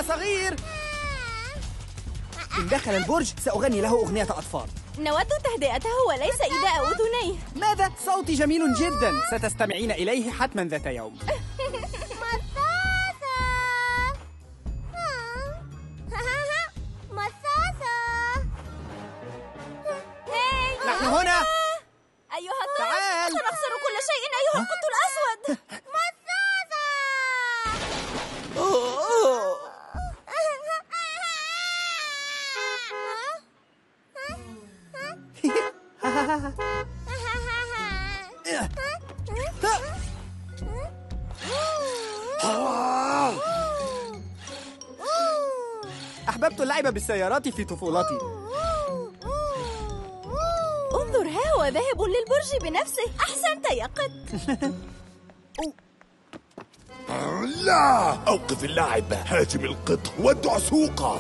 صغير. إن دخل البرج سأغني له أغنية أطفال. نود تهدئته وليس إيذاء أذنيه. ماذا؟ صوتي جميل جدا، ستستمعين إليه حتما ذات يوم. نحن هنا. أيها القط، تعال. سنخسر كل شيء أيها القط الأسود. أحببت اللعب بالسيارات في طفولتي. انظر، ها هو ذاهب للبرج بنفسه. أحسنت يا قط. لا، أوقف اللعب. هاجم القط والدعسوقة.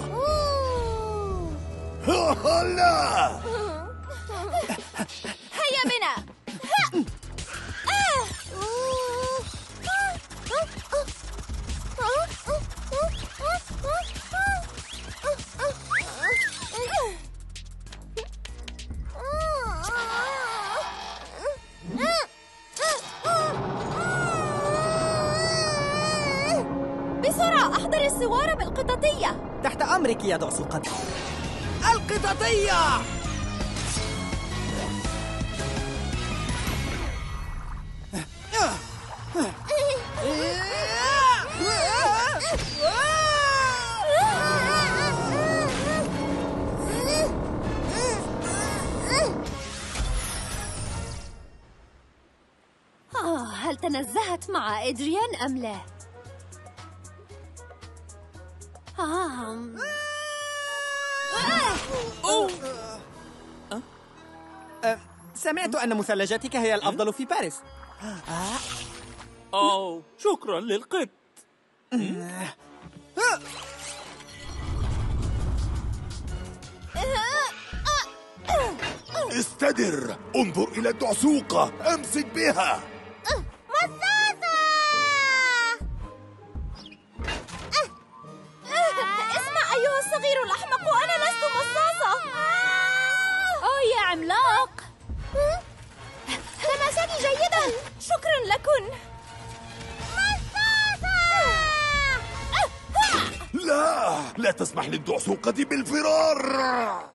لا. هيا بنا. بسرعة، أحضر السوار بالقططية. تحت أمرك يا دعسوقة. القططية. هل تنزهت مع إدريان أم لا؟ سمعت أن مثلجاتك هي الأفضل في باريس. أوه، شكرا للقط. استدر. انظر إلى الدعسوقة. أمسك بها. اسمع أيها الصغير الأحمق، أنا لست مصاصة. يا عملاق، تماسكي جيدا. شكرا لكن. لا تسمح للدعسوقة بالفرار.